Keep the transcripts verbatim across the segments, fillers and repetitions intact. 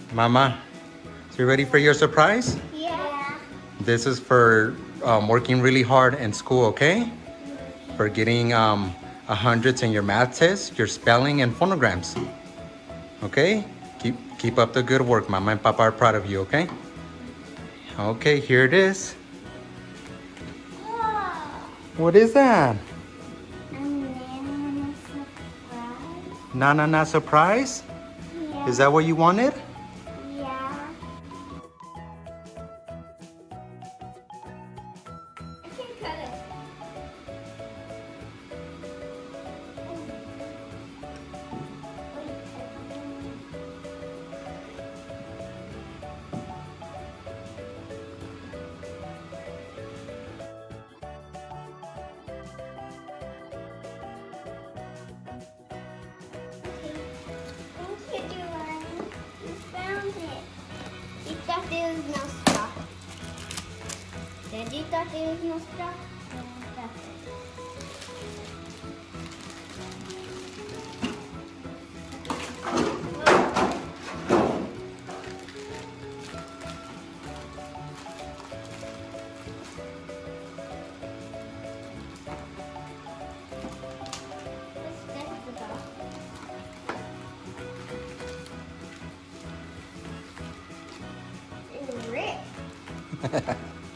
Mama, so you ready for your surprise? Yeah. This is for um, working really hard in school, okay? For getting um, a hundreds in your math test, your spelling, and phonograms. Okay? Keep keep up the good work. Mama and Papa are proud of you, okay? Okay, here it is. Whoa. What is that? A Nanana Surprise. Nanana Surprise? Yeah. Is that what you wanted? Yeah. I can cut it. Thank you, Giovanni. You found it. You thought there was no straw. Did you thought there was no straw? No, that's it. Let's test the dog. It's ripped.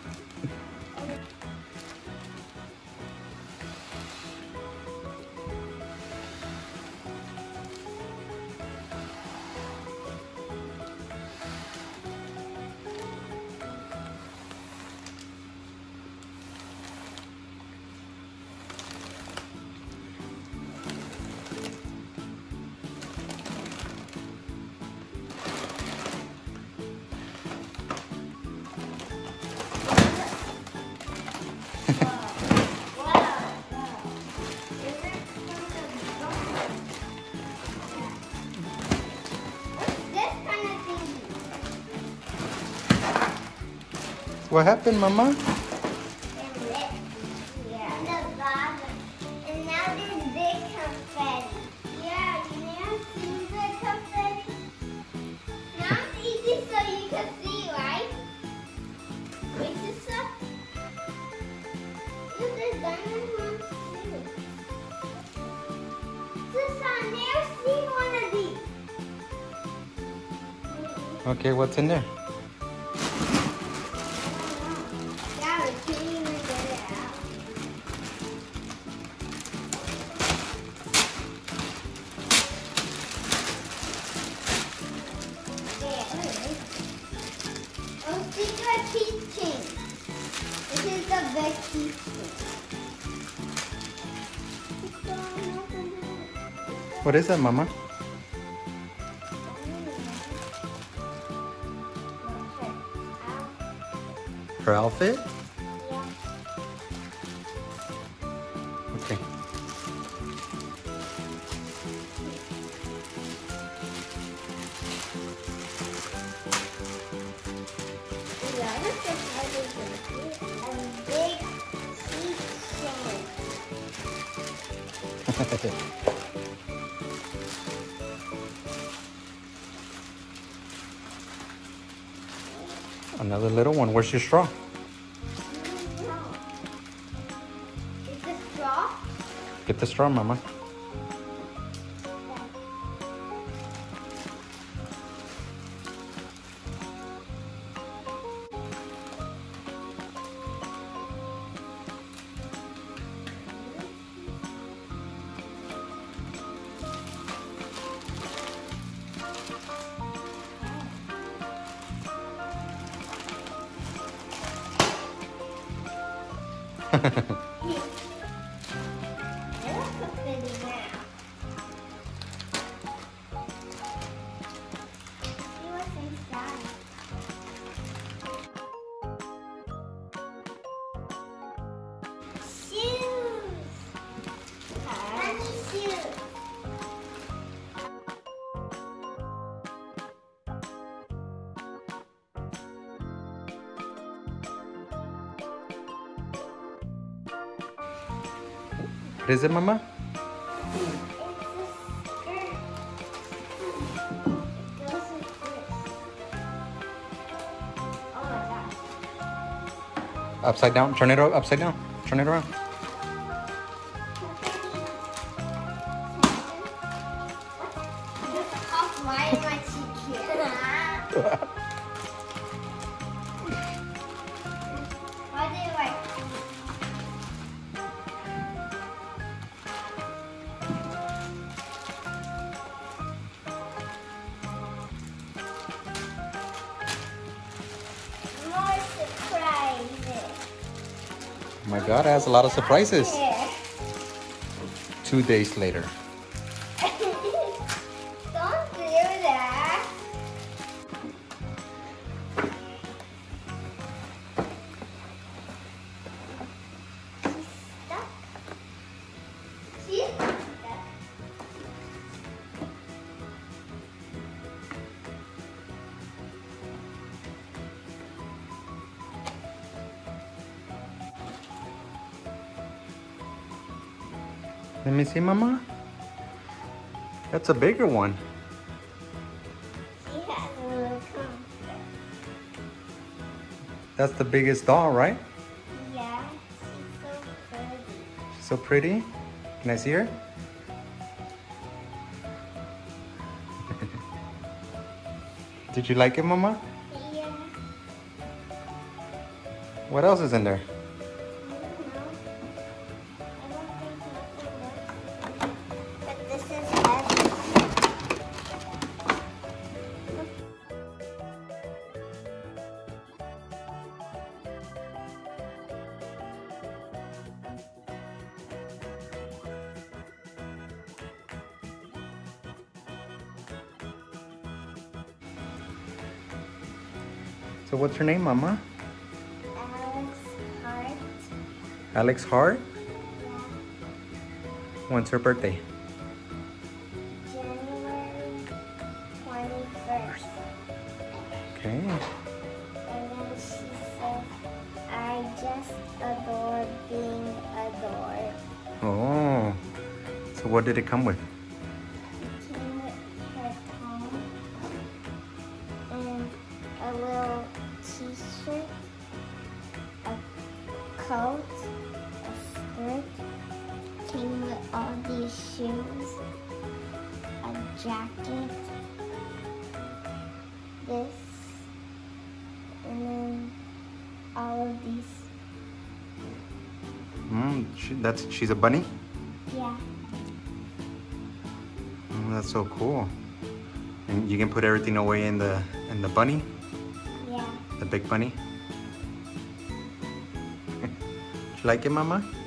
What happened, Mama? And now there's big confetti. Yeah, you never seen the confetti? Now it's easy so you can see, right? Wait, sister. Look, there's diamond ones too. Sister, I've never seen one of these. Okay, what's in there? Yeah, we can't even get it out. Oh, secret keychain. This is the big keychain. What is that, Mama? Her outfit? Yeah. Okay. Yeah, look at everything. A big keychain. Another little one. Where's your straw? Is this straw? Get the straw, Mama. What is it, Mama? It's a skirt. It goes like this. Upside down. Turn it up upside down. Turn it around. Why am I cheeky? Why do you like? More surprises. Oh my God, it has a lot of surprises. Here. Two days later. Don't do that. She's stuck. She's stuck. Let me see, Mama. That's a bigger one. She has a little comfort. That's the biggest doll, right? Yeah, she's so pretty. She's so pretty. Can I see her? Did you like it, Mama? Yeah. What else is in there? I don't know. I don't think nothing else. But this is heavy. So what's her name, Mama? Alex Hart. Alex Hart? Yeah. When's her birthday? January twenty-first. Okay. And then she said, I just adore being adored. Oh. So what did it come with? It came with her comb and a little t-shirt, a coat, a skirt, came with all these shoes, a jacket, this, and then all of these. Mm, she, that's she's a bunny? Yeah. Oh, that's so cool. And you can put everything away in the in the bunny, Yeah. the big bunny. You like it, Mama?